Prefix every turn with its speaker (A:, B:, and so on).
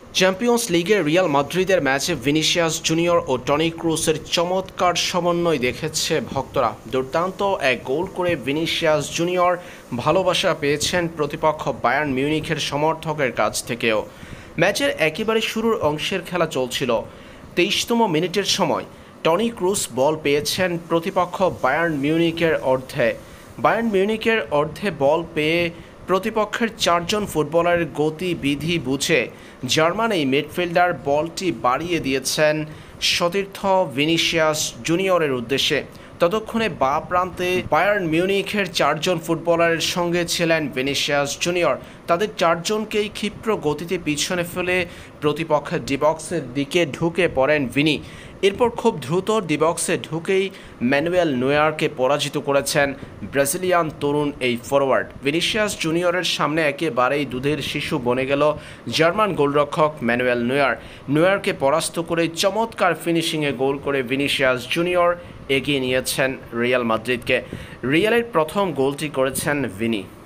A: Champions লিগে রিয়াল মাদ্রিদের ম্যাচে ভিনিসিয়াস জুনিয়র ও টনি ক্রুসের চমৎকার সমন্বয় দেখেছে ভক্তরা। দুর্দান্ত এক গোল করে ভিনিসিয়াস জুনিয়র ভালোবাসা পেয়েছেন প্রতিপক্ষ বায়ার্ন মিউনিখের সমর্থকের কাছ থেকেও। ম্যাচের একেবারে শুরুর অংশের খেলা চলছিল। 23তম মিনিটের সময় টনি ক্রুস বল পেয়েছেন প্রতিপক্ষ বায়ার্ন মিউনিখের অর্ধে। বায়ার্ন মিউনিখের অর্ধে বল পেয়ে প্রতিপক্ষের চারজন ফুটবলারের গতিবিধি বুঝে জার্মান এই মিডফিল্ডার বলটি বাড়িয়ে দিয়েছেন সতীর্থ ভিনিসিয়াস জুনিয়রের উদ্দেশ্যে। ততক্ষণে বা প্রান্তে বায়ার্ন মিউনিখের চারজন ফুটবলারের সঙ্গে ছিলেন ভিনিসিয়াস জুনিয়র। তাদের চারজনকেই ক্ষিপ্র গতিতে পিছনে ফেলে প্রতিপক্ষের ডিবক্সের দিকে ঢুকে পড়েন ভিনি। এরপর খুব দ্রুত ডিবক্সে ঢুকেই ম্যানুয়েল নয়ারকে পরাজিত করেছেন ব্রাজিলিয়ান তরুণ এই ফরওয়ার্ড। ভিনিসিয়াস জুনিয়রের সামনে একেবারেই দুধের শিশু বনে গেল জার্মান গোলরক্ষক ম্যানুয়েল নয়ারকে পরাস্ত করে চমৎকার ফিনিশিংয়ে গোল করে ভিনিসিয়াস জুনিয়র এগিয়ে নিয়েছেন রিয়াল মাদ্রিদকে। রিয়ালের প্রথম গোলটি করেছেন ভিনি।